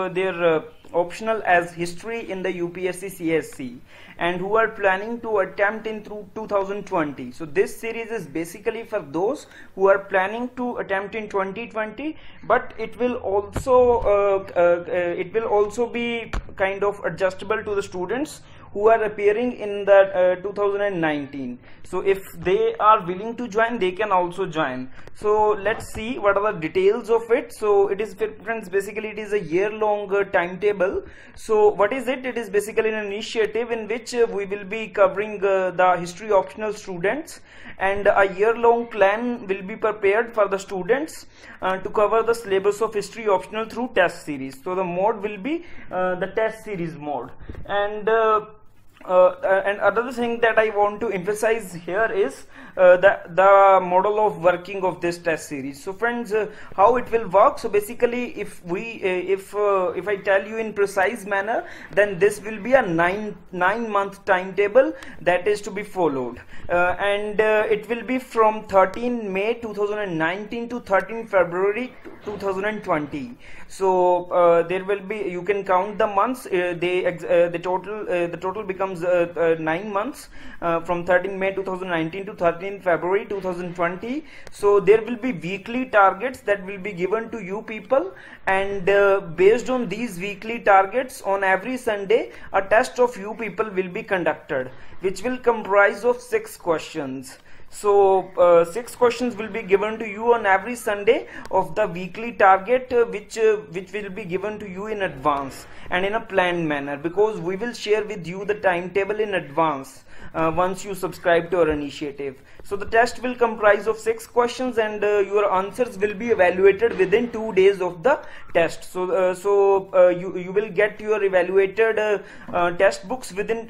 their optional as history in the UPSC CSC, and who are planning to attempt in through 2020. So this series is basically for those who are planning to attempt in 2020, but it will also be kind of adjustable to the students who are appearing in the 2019. So if they are willing to join, they can also join. So let's see what are the details of it. So it is, friends, basically it is a year-long timetable. So what is it? It is basically an initiative in which we will be covering the history optional students, and a year-long plan will be prepared for the students to cover the syllabus of history optional through test series. So the mode will be the test series mode. And another thing that I want to emphasize here is the model of working of this test series. So friends, how it will work? So basically, if I tell you in precise manner, then this will be a nine-month timetable that is to be followed, and it will be from 13 May 2019 to 13 February 2020. So there will be, you can count the months. The total becomes 9 months, from 13 May 2019 to 13 February 2020. So there will be weekly targets that will be given to you people, and based on these weekly targets, on every Sunday a test of you people will be conducted, which will comprise of 6 questions. So 6 questions will be given to you on every Sunday of the weekly target, which will be given to you in advance and in a planned manner, because we will share with you the timetable in advance once you subscribe to our initiative. So the test will comprise of 6 questions, and your answers will be evaluated within 2 days of the test. So you will get your evaluated test books within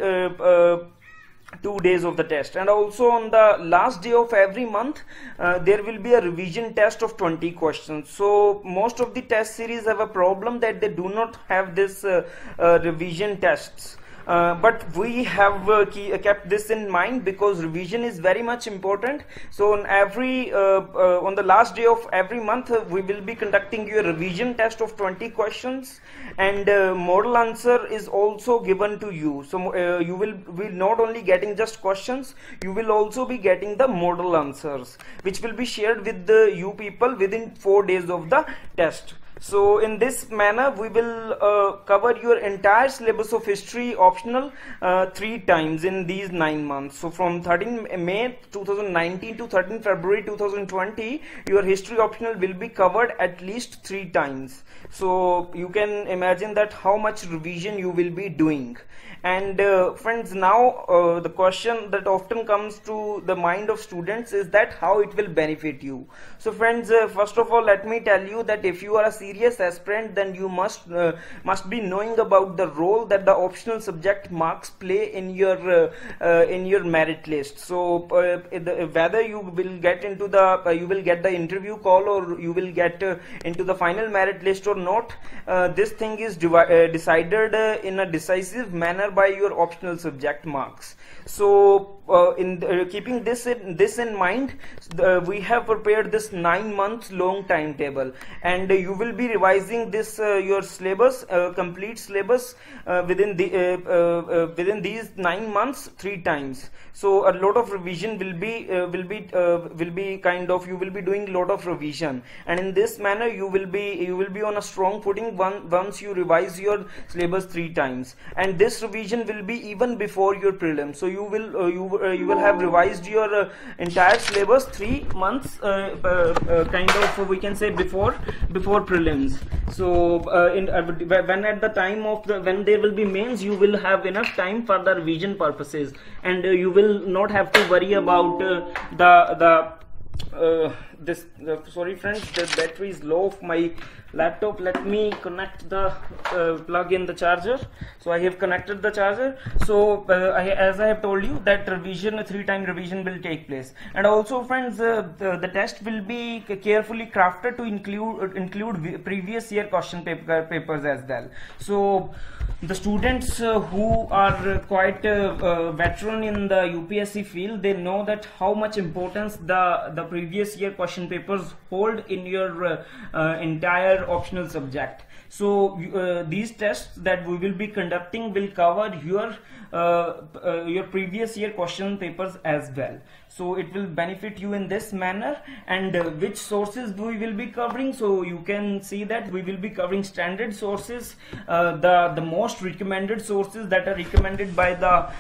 2 days of the test. And also on the last day of every month there will be a revision test of 20 questions. So most of the test series have a problem that they do not have this revision tests. But we have kept this in mind, because revision is very much important. So on on the last day of every month we will be conducting your revision test of 20 questions, and model answer is also given to you. So you will not only getting just questions, you will also be getting the model answers, which will be shared with you people within 4 days of the test. So in this manner we will cover your entire syllabus of history optional 3 times in these 9 months. So from 13 May 2019 to 13 February 2020, your history optional will be covered at least 3 times. So you can imagine that how much revision you will be doing. And friends, now the question that often comes to the mind of students is that how it will benefit you. So friends, first of all, let me tell you that if you are a serious aspirant, then you must be knowing about the role that the optional subject marks play in your merit list. So whether you will get into you will get the interview call, or you will get into the final merit list or not, this thing is decided in a decisive manner by your optional subject marks. So keeping this in mind, we have prepared this 9 months long timetable, and you will be revising this your syllabus, complete syllabus within these 9 months 3 times. So a lot of revision will be kind of, you will be doing a lot of revision, and in this manner you will be on a strong footing once you revise your syllabus 3 times. And this revision will be even before your prelim. So you will have revised your entire syllabus 3 months kind of, we can say, before prelims. So when at the time of when there will be mains, you will have enough time for the revision purposes, and you will not have to worry about sorry friends, the battery is low of my laptop. Let me connect the plug in the charger. So I have connected the charger. So as I have told you, that revision, a 3-time revision will take place. And also friends, the test will be carefully crafted to include previous year question papers as well. So the students who are quite veteran in the UPSC field, they know that how much importance the previous year question papers hold in your entire optional subject. So these tests that we will be conducting will cover your previous year question papers as well. So it will benefit you in this manner. And which sources we will be covering? So you can see that we will be covering standard sources, the most recommended sources that are recommended by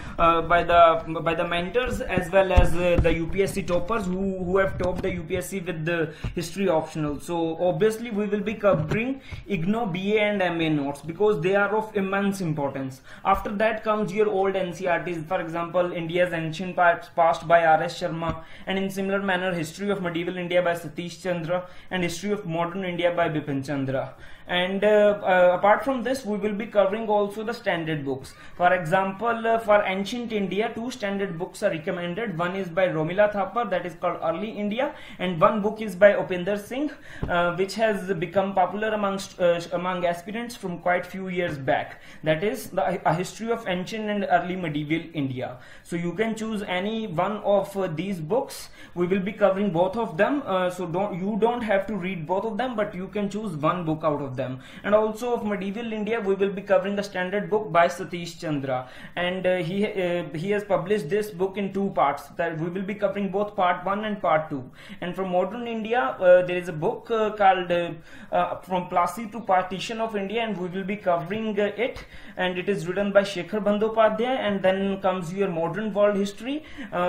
the mentors, as well as the UPSC toppers who have topped the UPSC with the history optional. So obviously we will be covering IGNOU BA and MA notes because they are of immense importance. After that comes your old NCERTs, for example India's Ancient Past by R.S. Sharma, and in similar manner History of Medieval India by Satish Chandra and History of Modern India by Bipin Chandra. And apart from this, we will be covering also the standard books. For example, for Ancient India, 2 standard books are recommended. One is by Romila Thapar, that is called Early India, and one book is by Upinder Singh, which has become popular among aspirants from quite few years back. That is A History of Ancient and Early Medieval India. So you can choose any one of these books. We will be covering both of them. So you don't have to read both of them, but you can choose one book out of them. And also of Medieval India, we will be covering the standard book by Satish Chandra, and he has published this book in 2 parts. That we will be covering both part 1 and part 2. And from Modern India, there is a book called From Plassey to Partition of India, and we will be covering it, and it is written by Shekhar Bandyopadhyay. And then comes your Modern World History,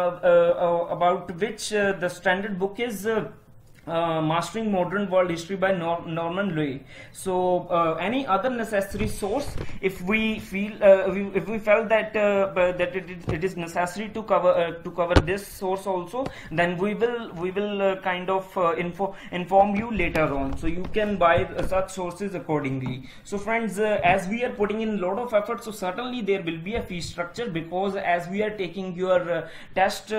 about which the standard book is Mastering Modern World History by Norman Loy. So any other necessary source, if we feel if we felt that that it is necessary to cover this source also, then we will kind of inform you later on, so you can buy such sources accordingly. So friends, as we are putting in a lot of effort, so certainly there will be a fee structure, because as we are taking your test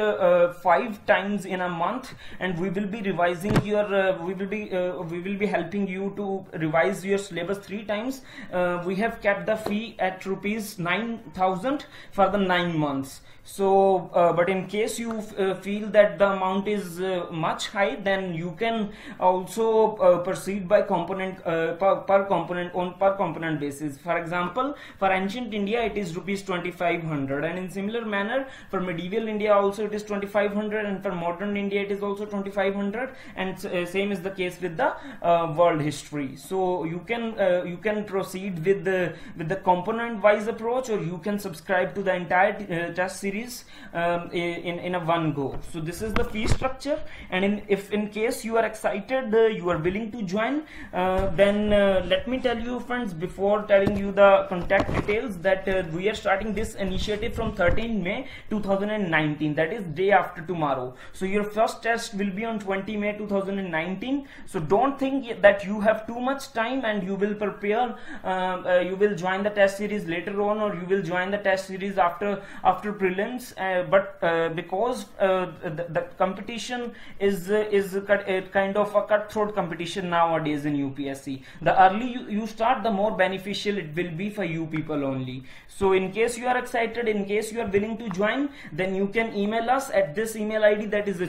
5 times in a month, and we will be revising your we will be helping you to revise your syllabus 3 times. We have kept the fee at rupees 9,000 for the 9 months. So but in case you feel that the amount is much high, then you can also proceed by component per component basis. For example, for Ancient India it is rupees 2,500, and in similar manner for Medieval India also it is 2,500, and for Modern India it is also 2,500, and same is the case with the world history. So you can proceed with the component wise approach, or you can subscribe to the entire test series in a one go. So this is the fee structure, and if in case you are excited, you are willing to join, then let me tell you friends, before telling you the contact details, that we are starting this initiative from 13 May 2019, that is day after tomorrow. So your first test will be on 20 May 2019. So don't think that you have too much time and you will prepare, you will join the test series later on, or you will join the test series after prelims, but because the competition is kind of a cutthroat competition nowadays in UPSC. The early you start, the more beneficial it will be for you people only. So in case you are excited, in case you are willing to join, then you can email us at this email ID, that is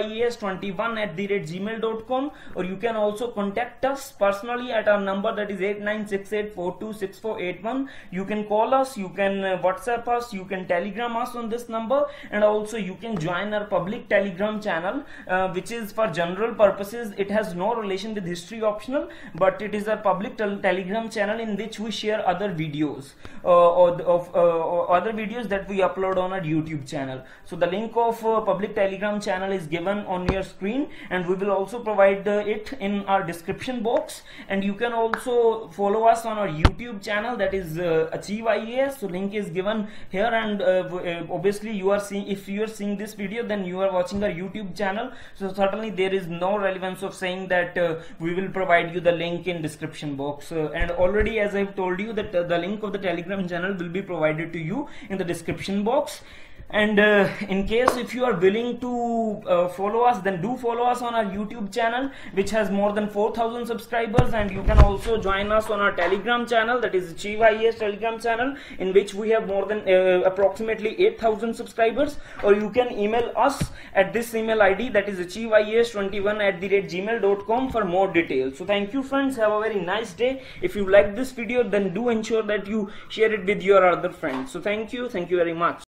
achieveias21@gmail.com, or you can also contact us personally at our number, that is 8968426481. You can call us, you can WhatsApp us, you can Telegram us on this number, and also you can join our public Telegram channel, which is for general purposes. It has no relation with history optional, but it is a public Telegram channel in which we share other videos or other videos that we upload on our YouTube channel. So the link of public Telegram channel is given on your screen, and we will also provide it in our description box. And you can also follow us on our YouTube channel, that is Achieve IAS. So link is given here, and obviously you are seeing, if you are seeing this video, then you are watching our YouTube channel, so certainly there is no relevance of saying that we will provide you the link in description box, and already as I've told you that the link of the Telegram channel will be provided to you in the description box. And in case if you are willing to follow us, then do follow us on our YouTube channel, which has more than 4,000 subscribers. And you can also join us on our Telegram channel, that is Achieve IAS Telegram channel, in which we have more than approximately 8,000 subscribers. Or you can email us at this email ID, that is achieveias21@gmail.com, for more details. So thank you friends, have a very nice day. If you like this video, then do ensure that you share it with your other friends. So thank you very much.